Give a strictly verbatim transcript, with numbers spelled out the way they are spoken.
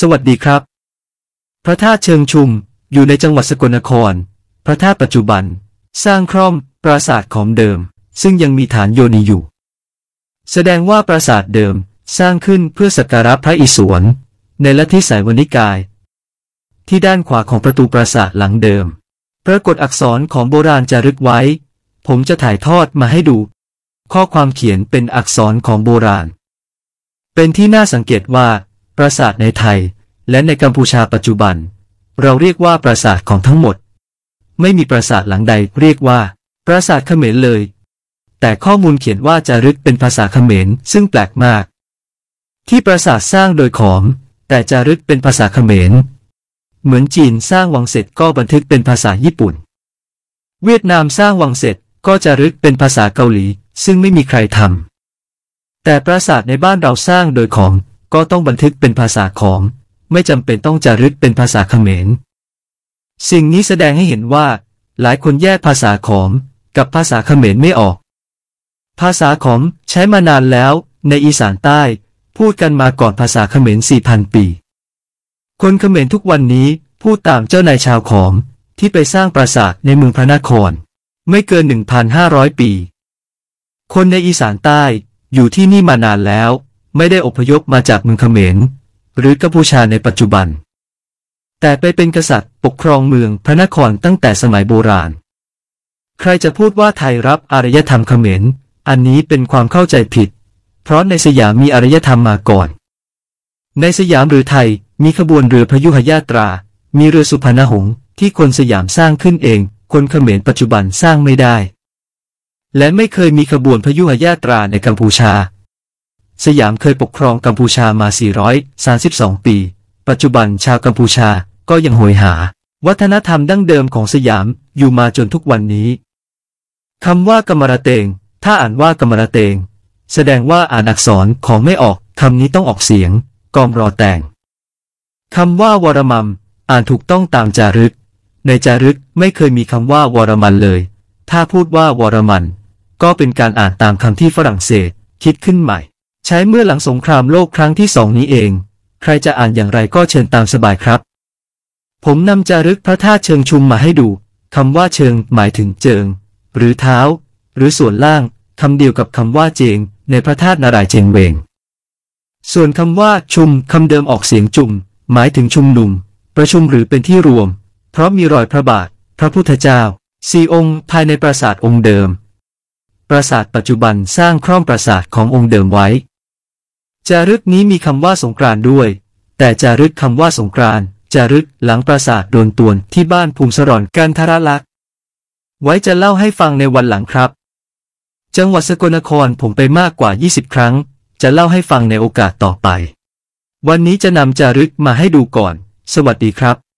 สวัสดีครับพระธาตุเชิงชุมอยู่ในจังหวัดสกลนครพระธาตุปัจจุบันสร้างคร่อมปราสาทของเดิมซึ่งยังมีฐานโยนีอยู่แสดงว่าปราสาทเดิมสร้างขึ้นเพื่อสักการะพระอิศวรในลัทธิไสยวนิกายที่ด้านขวาของประตูปราสาทหลังเดิมปรากฏอักษรของโบราณจารึกไว้ผมจะถ่ายทอดมาให้ดูข้อความเขียนเป็นอักษรของโบราณเป็นที่น่าสังเกตว่าปราสาทในไทยและในกัมพูชาปัจจุบันเราเรียกว่าปราสาทของทั้งหมดไม่มีปราสาทหลังใดเรียกว่าปราสาทเขมรเลยแต่ข้อมูลเขียนว่าจารึกเป็นภาษาเขมรซึ่งแปลกมากที่ปราสาทสร้างโดยขอมแต่จารึกเป็นภาษาเขมรเหมือนจีนสร้างวังเสร็จก็บันทึกเป็นภาษาญี่ปุ่นเวียดนามสร้างวังเสร็จก็จารึกเป็นภาษาเกาหลีซึ่งไม่มีใครทำแต่ปราสาทในบ้านเราสร้างโดยขอมก็ต้องบันทึกเป็นภาษาขอมไม่จำเป็นต้องจารึกเป็นภาษาเขมรสิ่งนี้แสดงให้เห็นว่าหลายคนแยกภาษาขอมกับภาษาเขมรไม่ออกภาษาขอมใช้มานานแล้วในอีสานใต้พูดกันมาก่อนภาษาเขมร สี่พัน ปีคนเขมรทุกวันนี้พูดตามเจ้านายชาวขอมที่ไปสร้างปราสาทในเมืองพระนครไม่เกิน หนึ่งพันห้าร้อย ปีคนในอีสานใต้อยู่ที่นี่มานานแล้วไม่ได้อพยพมาจากเมืองเขมรหรือกัมพูชาในปัจจุบันแต่ไปเป็นกษัตริย์ปกครองเมืองพระนครตั้งแต่สมัยโบราณใครจะพูดว่าไทยรับอารยธรรมเขมรอันนี้เป็นความเข้าใจผิดเพราะในสยามมีอารยธรรมมาก่อนในสยามหรือไทยมีขบวนเรือพยุหญาตรามีเรือสุพรรณหงส์ที่คนสยามสร้างขึ้นเองคนเขมรปัจจุบันสร้างไม่ได้และไม่เคยมีขบวนพยุหญาตราในกัมพูชาสยามเคยปกครองกัมพูชามา สี่ร้อยสามสิบสอง ปีปัจจุบันชาวกัมพูชาก็ยังโหยหาวัฒนธรรมดั้งเดิมของสยามอยู่มาจนทุกวันนี้คำว่ากำมะระเตงถ้าอ่านว่ากำมะระเตงแสดงว่าอ่านอักษรของไม่ออกคำนี้ต้องออกเสียงกอมรอแต่งคำว่าวรมัมอ่านถูกต้องตามจารึกในจารึกไม่เคยมีคำว่าวรมันเลยถ้าพูดว่าวรมันก็เป็นการอ่านตามคำที่ฝรั่งเศสคิดขึ้นใหม่ใช้เมื่อหลังสงครามโลกครั้งที่สองนี้เองใครจะอ่านอย่างไรก็เชิญตามสบายครับผมนำจารึกพระธาตุเชิงชุมมาให้ดูคำว่าเชิงหมายถึงเจิงหรือเท้าหรือส่วนล่างคำเดียวกับคำว่าเจงในพระธาตุนารายณ์เจงเวงส่วนคำว่าชุมคำเดิมออกเสียงจุ่มหมายถึงชุมนุมประชุมหรือเป็นที่รวมเพราะมีรอยพระบาทพระพุทธเจ้าสี่องค์ภายในปราสาทองค์เดิมปราสาทปัจจุบันสร้างคร่อมปราสาทขององค์เดิมไว้จารึกนี้มีคำว่าสงกรานต์ด้วยแต่จารึกคำว่าสงกรานต์จารึกหลังปราสาทโดนตวนที่บ้านภูมิสรรกันทรลักษณ์ไว้จะเล่าให้ฟังในวันหลังครับจังหวัดสกลนครผมไปมากกว่ายี่สิบครั้งจะเล่าให้ฟังในโอกาสต่อไปวันนี้จะนำจารึกมาให้ดูก่อนสวัสดีครับ